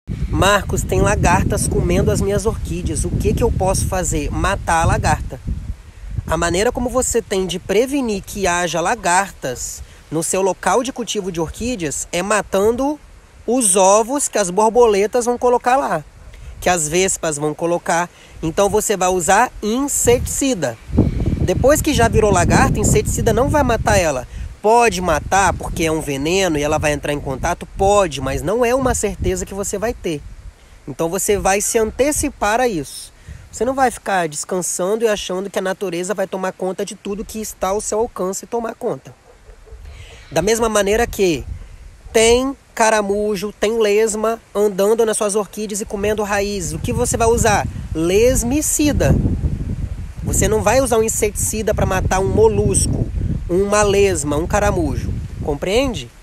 Marcos, tem lagartas comendo as minhas orquídeas. O que eu posso fazer? Matar a lagarta. A maneira como você tem de prevenir que haja lagartas no seu local de cultivo de orquídeas é matando os ovos que as borboletas vão colocar lá, que as vespas vão colocar. Então você vai usar inseticida. Depois que já virou lagarta, inseticida não vai matar ela. Pode matar porque é um veneno e ela vai entrar em contato? Pode, mas não é uma certeza que você vai ter. Então você vai se antecipar a isso. Você não vai ficar descansando e achando que a natureza vai tomar conta de tudo que está ao seu alcance e tomar conta. Da mesma maneira que tem caramujo, tem lesma andando nas suas orquídeas e comendo raízes. O que você vai usar? Lesmicida. Você não vai usar um inseticida para matar um molusco, uma lesma, um caramujo. Compreende?